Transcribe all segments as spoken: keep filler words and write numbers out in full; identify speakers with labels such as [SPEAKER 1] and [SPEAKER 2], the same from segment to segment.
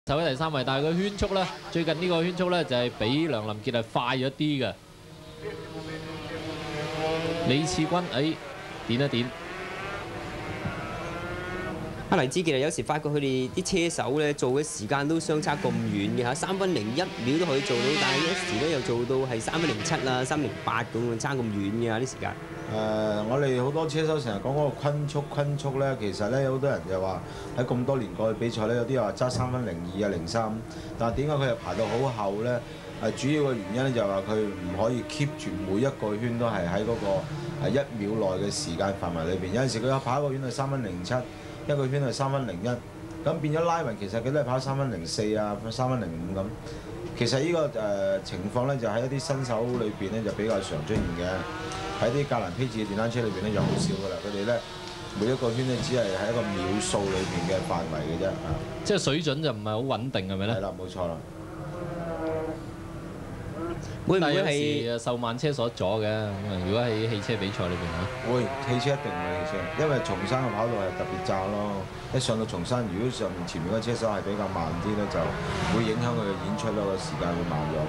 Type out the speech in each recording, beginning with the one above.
[SPEAKER 1] 守喺第三位，但係佢圈速咧，最近呢個圈速咧就係比梁林傑係快咗啲嘅。李次君，誒點一點。
[SPEAKER 2] 阿黎志傑啊，有時發覺佢哋啲車手咧做嘅時間都相差咁遠嘅嚇，三分零一秒都可以做到，但係一時咧又做到係三分零七啦、三零八咁，差咁遠嘅啲時間。
[SPEAKER 3] 誒、呃，我哋好多車手成日講嗰個昆速，昆速咧，其實咧有好多人就話喺咁多年過去比賽咧，有啲話揸三分零二啊、零三，但係點解佢又排到好後咧？誒，主要嘅原因咧就係話佢唔可以 keep 住每一個圈都係喺嗰個係一秒內嘅時間範圍裏邊，有陣時佢有跑一個圈係三分零七。一個圈係三分零一，咁變咗拉勻，其實佢都係跑三分零四啊、三分零五咁。其實呢、這個誒、呃、情況咧，就喺一啲新手裏邊咧就比較常出現嘅。喺啲格蘭披治嘅電單車裏邊咧就好少噶啦，佢哋咧每一個圈咧只係喺一個秒數裏邊嘅範圍嘅啫。啊，
[SPEAKER 1] 即係水準就唔係好穩定係咪咧？
[SPEAKER 3] 係啦，冇錯啦。
[SPEAKER 2] 會唔會
[SPEAKER 1] 係
[SPEAKER 2] 係
[SPEAKER 1] 受慢車所阻嘅？咁啊，如果喺汽車比賽裏邊嚇，
[SPEAKER 3] 會汽車一定會汽車，因為松山嘅跑道係特別窄咯。一上到松山，如果上面前面嗰車手係比較慢啲咧，就會影響佢嘅演出咯，個時間會慢咗。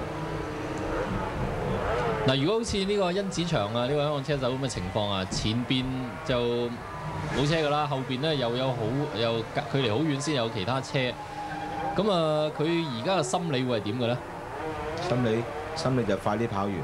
[SPEAKER 1] 嗱，如果好似呢個甄子祥啊，呢位香港車手咁嘅情況啊，前邊就冇車㗎啦，後邊咧又有好又距離好遠先有其他車。咁啊，佢而家嘅心理會係點嘅咧？
[SPEAKER 3] 心理心理就快啲跑完。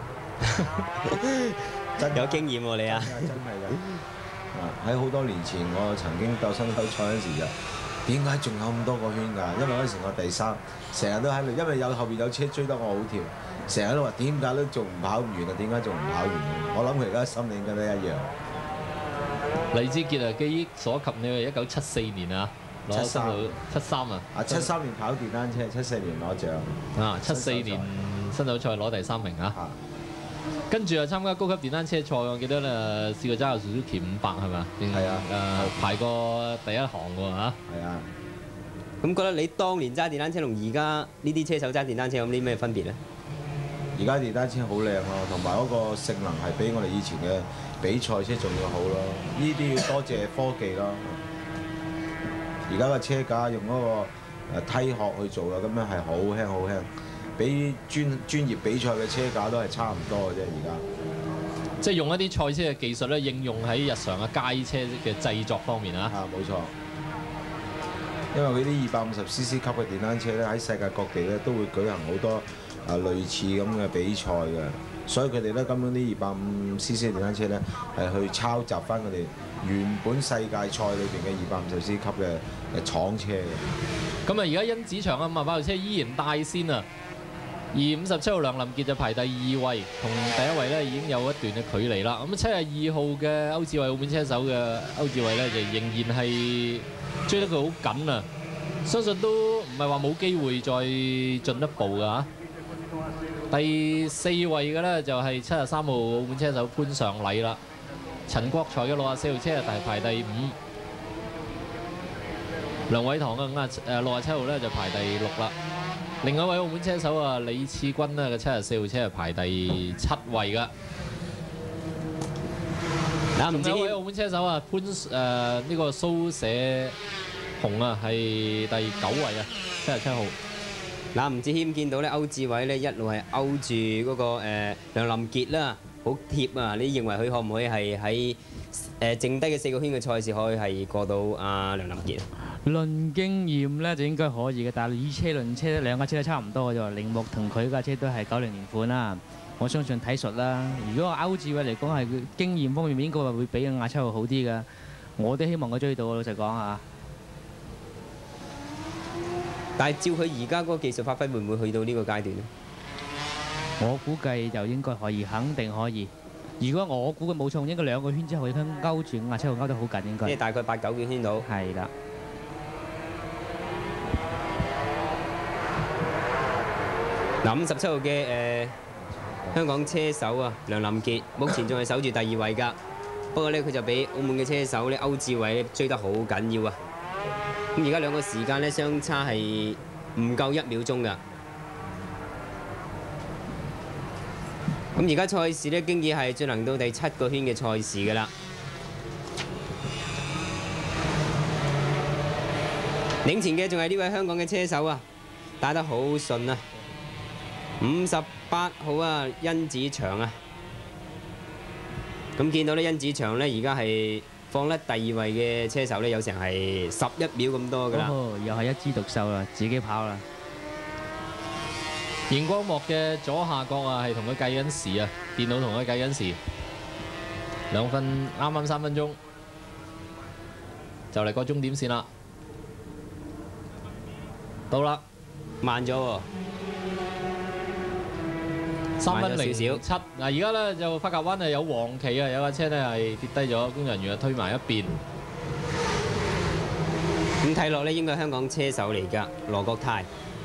[SPEAKER 2] 真有經驗喎你啊！
[SPEAKER 3] 真係㗎。啊，喺好多年前，我曾經鬥新鬥賽嗰時就點解仲有咁多個圈㗎？因為嗰時我第三，成日都喺度，因為有後邊有車追得我好條，成日都話點解都仲唔跑唔完啊？點解仲唔跑完？我諗佢而家心理應該都一樣。
[SPEAKER 1] 黎志傑啊，記憶所及，你係一九七四年啊，
[SPEAKER 3] 七三
[SPEAKER 1] 七三啊，
[SPEAKER 3] 啊七三年跑電單車，七四年攞獎。
[SPEAKER 1] 啊，七四年新手賽攞第三名啊。跟住啊，參加高級電單車賽，我記得咧試過揸過 Suzuki 五百係咪？
[SPEAKER 3] 係啊，
[SPEAKER 1] 誒排過第一行喎嚇。係
[SPEAKER 3] 啊。
[SPEAKER 2] 咁覺得你當年揸電單車同而家呢啲車手揸電單車有啲咩分別咧？
[SPEAKER 3] 而家電單車好靚咯，同埋嗰個性能係比我哋以前嘅比賽車仲要好咯。呢啲要多謝科技咯。而家個車架用嗰個誒梯殼去做啦，咁樣係好輕好輕。比專專業比賽嘅車架都係差唔多嘅啫，而家。
[SPEAKER 1] 即係用一啲賽車嘅技術咧，應用喺日常嘅街車嘅製作方面啊。
[SPEAKER 3] 啊，冇錯。因為佢啲二百五十 C C 級嘅電單車咧，喺世界各地咧都會舉行好多啊類似咁嘅比賽嘅，所以佢哋咧根本啲二百五 C C 電單車咧係去抄襲翻佢哋原本世界賽裏邊嘅二百五十 C C 級嘅嘅廠車嘅。
[SPEAKER 1] 咁啊，而家甄子祥啊，馬跑車依然帶先啊！而五十七號梁林傑就排第二位，同第一位咧已經有一段嘅距離啦。咁七十二號嘅歐志偉澳門車手嘅歐志偉咧，就仍然係追得佢好緊啊！相信都唔係話冇機會再進一步㗎嚇。第四位嘅咧就係七十三號澳門車手潘尚禮啦。陳國才嘅六十四號車係排第五。梁偉棠嘅五啊誒六十七號咧就排第六啦。另外一位澳門車手啊，李次君咧嘅七十四號車係排第七位㗎。嗱，唔知一位澳門車手啊，潘誒呢個蘇寫雄啊係第九位啊，七十七號。
[SPEAKER 2] 嗱，吳志謙見到咧歐志偉咧一路係勾住嗰個誒梁林傑啦，好貼啊！你認為佢可唔可以係喺誒剩低嘅四個圈嘅賽事可以係過到阿梁林傑？
[SPEAKER 4] 論經驗咧就應該可以嘅，但係以車論車兩架車都差唔多嘅啫。鈴木同佢架車都係九零年款啦，我相信睇術啦。如果歐志偉嚟講係佢經驗方面應該話會比亞七號好啲嘅，我都希望佢追到。老實講嚇。
[SPEAKER 2] 但係照佢而家嗰個技術發揮，會唔會去到呢個階段咧？
[SPEAKER 4] 我估計就應該可以，肯定可以。如果我估嘅冇錯，應該兩個圈之後佢勾住五啊七號勾得好緊，應該。
[SPEAKER 2] 即係大概八九個圈到。
[SPEAKER 4] 係啦。
[SPEAKER 2] 嗱，五十七號嘅誒香港車手啊，梁林傑目前仲係守住第二位㗎。不過咧，佢就比澳門嘅車手咧歐志偉咧追得好緊要啊。咁而家兩個時間咧相差係唔夠一秒鐘㗎。咁而家賽事咧經已係進行到第七個圈嘅賽事㗎啦。領前嘅仲係呢位香港嘅車手啊， 打得好順啊！五十八號啊，甄子祥啊，咁見到咧甄子祥咧而家係放甩第二位嘅車手咧，有成係十一秒咁多㗎啦。
[SPEAKER 4] 哦，又係一枝獨秀啦，自己跑啦。
[SPEAKER 1] 熒光幕嘅左下角啊，係同佢計緊時啊，電腦同佢計緊時，兩分啱啱三分鐘，就嚟過終點線啦，到啦，
[SPEAKER 2] 慢咗喎。
[SPEAKER 1] 三分零七。
[SPEAKER 2] 少
[SPEAKER 1] 嗱，而家咧就法甲灣係有黃旗啊，有架車咧係跌低咗，工作人員啊推埋一邊。
[SPEAKER 2] 咁睇落咧，應該係香港車手嚟㗎，羅國泰。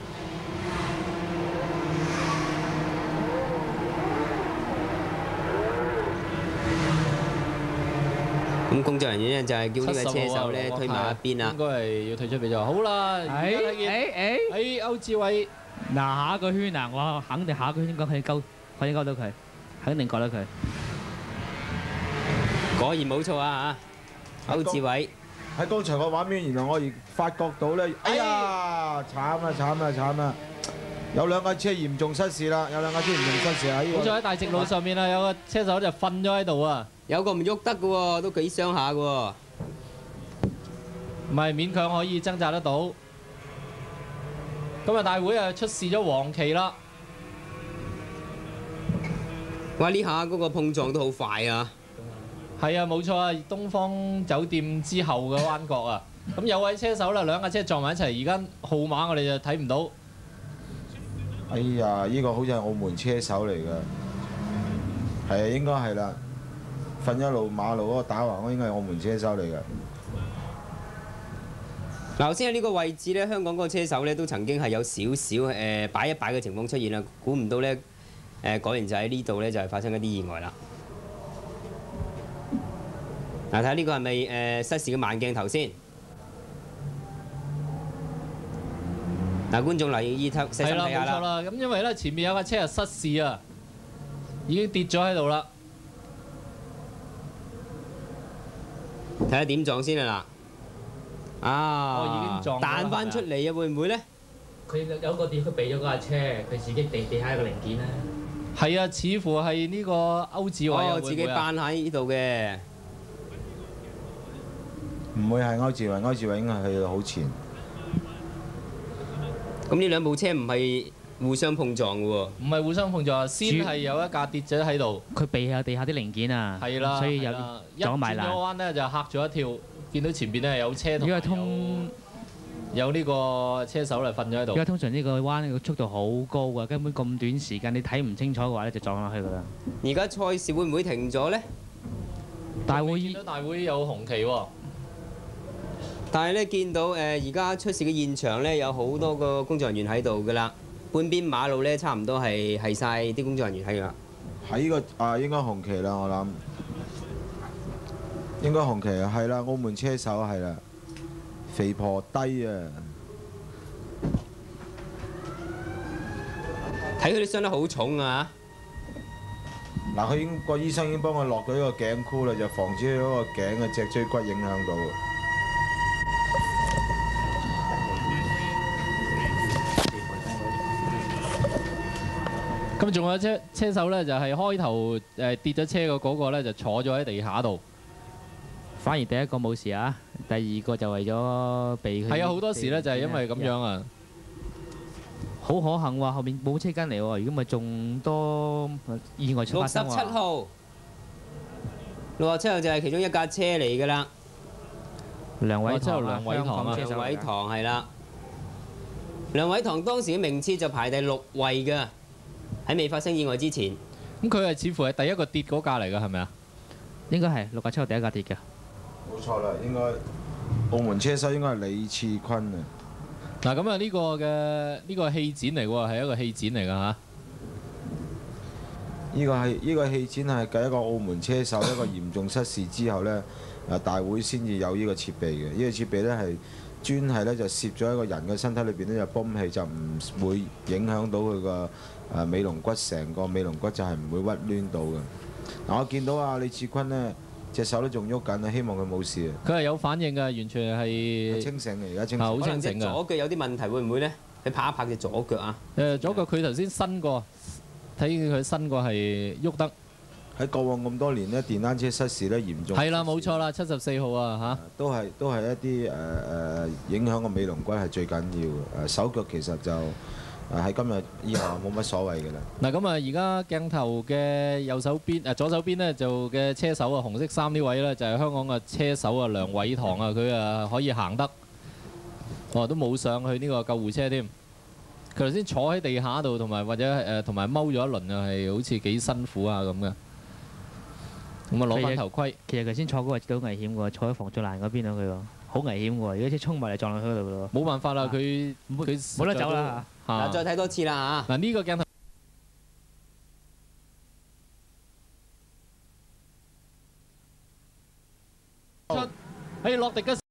[SPEAKER 2] 咁工作人員咧就係叫呢個車手咧推埋一邊啦。
[SPEAKER 1] 應該係要退出比賽。好啦，而家睇見，
[SPEAKER 4] 誒
[SPEAKER 1] 誒歐志偉。
[SPEAKER 4] 嗱，下一個圈啊，我肯定下一個圈應該可以勾，可以勾到佢，肯定過到佢。
[SPEAKER 2] 果然冇錯啊嚇，歐志偉
[SPEAKER 3] 喺剛才個畫面，原來我而發覺到咧，哎呀，慘啊慘啊慘啊！有兩架車嚴重失事啦，有兩架車嚴重失事喺呢個。
[SPEAKER 1] 好在喺大直路上面啊，有個車手就瞓咗喺度啊。
[SPEAKER 2] 有個唔喐得嘅喎，都幾傷下嘅喎。
[SPEAKER 1] 唔係勉強可以掙扎得到。今日大會啊出示咗黃旗啦。
[SPEAKER 2] 哇！呢下嗰個碰撞都好快啊！
[SPEAKER 1] 係啊，冇錯啊，東方酒店之後嘅彎角啊。咁有位車手啦，兩架車撞埋一齊，而家號碼我哋就睇唔到。
[SPEAKER 3] 哎呀，呢個好似係澳門車手嚟㗎，係啊，應該係啦。瞓一路馬路嗰個打橫嗰應該係澳門車手嚟㗎。
[SPEAKER 2] 嗱，頭先喺呢個位置咧，香港嗰個車手咧都曾經係有少少誒擺一擺嘅情況出現啦，估唔到咧誒果然就喺呢度咧就係發生一啲意外啦。嗱，睇下呢個係咪誒失事嘅慢鏡頭先？嗱，觀眾留意睇細心
[SPEAKER 1] 係啦，
[SPEAKER 2] 睇下
[SPEAKER 1] 冇錯
[SPEAKER 2] 啦。
[SPEAKER 1] 啦。咁因為咧前面有架車啊失事啊，已經跌咗喺度啦。
[SPEAKER 2] 睇下點撞先啊嗱！啊，
[SPEAKER 1] 哦已經撞咗啦
[SPEAKER 2] 彈翻出嚟啊，會唔會咧？
[SPEAKER 4] 佢有個點，佢避咗嗰架車，佢自己地地下一個零件啦。
[SPEAKER 1] 係啊，似乎係呢個歐志偉啊，
[SPEAKER 2] 哦，自己扮喺呢度嘅。
[SPEAKER 3] 唔會係歐志偉，歐志偉應該去到好前。
[SPEAKER 2] 咁呢兩部車唔係互相碰撞嘅喎。
[SPEAKER 1] 唔係互相碰撞，先係有一架跌咗喺度。
[SPEAKER 4] 佢避下地下啲零件啊，
[SPEAKER 1] 係啦，
[SPEAKER 4] 所以有撞埋
[SPEAKER 1] 一轉咗彎咧就嚇咗一跳，見到前邊咧有車同
[SPEAKER 4] 因為通
[SPEAKER 1] 有呢個車手嚟瞓咗喺度。
[SPEAKER 4] 因為通常呢個彎個速度好高㗎，根本咁短時間你睇唔清楚嘅話咧就撞落去㗎啦。
[SPEAKER 2] 而家賽事會唔會停咗咧？
[SPEAKER 4] 大會
[SPEAKER 1] 見到大會有紅旗喎。
[SPEAKER 2] 但係咧見到誒而家出事嘅現場咧有好多個工作人員喺度㗎啦，半邊馬路咧差唔多係係曬啲工作人員喺㗎。
[SPEAKER 3] 喺呢個啊應該紅旗啦，我諗應該紅旗啊，係啦，澳門車手係啦，肥婆低啊！
[SPEAKER 2] 睇佢啲傷得好重啊！
[SPEAKER 3] 嗱，佢已經個醫生已經幫佢落咗呢個頸箍啦，就防止佢嗰個頸嘅脊椎骨影響到。
[SPEAKER 1] 咁仲有車車手咧，就係開頭誒跌咗車嘅嗰個咧，就坐咗喺地下度。
[SPEAKER 4] 反而第一個冇事啊，第二個就為咗避佢。
[SPEAKER 1] 係啊，好多時咧就係因為咁樣啊。
[SPEAKER 4] 好可幸喎，後面冇車跟嚟喎，如果咪仲多意外發生喎。
[SPEAKER 2] 六十七號，六十七號就係其中一架車嚟㗎啦。
[SPEAKER 4] 梁偉
[SPEAKER 1] 之後
[SPEAKER 4] 堂啊，
[SPEAKER 1] 梁偉堂啊，
[SPEAKER 2] 梁偉堂係啦。梁偉堂當時嘅名次就排第六位㗎，喺未發生意外之前。
[SPEAKER 1] 咁佢係似乎係第一個跌嗰架嚟㗎，係咪啊？
[SPEAKER 4] 應該係六十七號第一架跌嘅。
[SPEAKER 3] 冇錯啦，應該澳門車手應該係李次坤啊。
[SPEAKER 1] 嗱，咁啊呢個嘅呢個氣展嚟喎，係一個氣展嚟㗎嚇。
[SPEAKER 3] 呢個係呢個氣展係計一個澳門車手一個嚴重失事之後呢，誒大會先至有呢個設備嘅。呢個設備呢係專係呢就攝咗喺個人嘅身體裏邊呢，就泵氣，就唔會影響到佢個誒尾龍骨，成個尾龍骨就係唔會屈攣到嘅。嗱，我見到啊李次坤呢隻手都仲喐緊啊，希望佢冇事啊。
[SPEAKER 1] 佢係有反應㗎，完全係
[SPEAKER 3] 清醒嘅，而家清醒。
[SPEAKER 1] 好
[SPEAKER 2] 可能
[SPEAKER 1] 清醒㗎。
[SPEAKER 2] 隻左腳有啲問題，會唔會咧？ 你拍一拍隻左腳啊！
[SPEAKER 1] 誒左腳佢頭先伸過，睇見佢伸過係喐得。
[SPEAKER 3] 喺過往咁多年咧，電單車失事咧嚴重。
[SPEAKER 1] 係啦，冇錯啦，七十四號啊嚇。
[SPEAKER 3] 都係都係一啲誒誒影響個尾龍骨係最緊要嘅。誒手腳其實就誒喺今日以後冇乜所謂嘅啦。
[SPEAKER 1] 嗱咁啊，而家鏡頭嘅右手邊誒左手邊咧就嘅車手啊，紅色衫呢位咧就係香港嘅車手啊，梁偉棠啊，佢啊可以行得，哦都冇上去呢個救護車添。佢頭先坐喺地下度，同埋或者誒同埋踎咗一輪啊，係好似幾辛苦啊咁嘅。咁啊攞翻頭盔。
[SPEAKER 4] 其實頭先坐嗰個位置都好危險喎，坐喺防撞欄嗰邊啊佢喎，好危險喎！如果車衝埋嚟撞落去嗰度咯。
[SPEAKER 1] 冇辦法啦，佢佢
[SPEAKER 4] 冇得走啦
[SPEAKER 1] 嚇。
[SPEAKER 2] 嗱，再睇多次啦嚇。
[SPEAKER 1] 嗱呢個鏡頭。出喺洛迪嘅。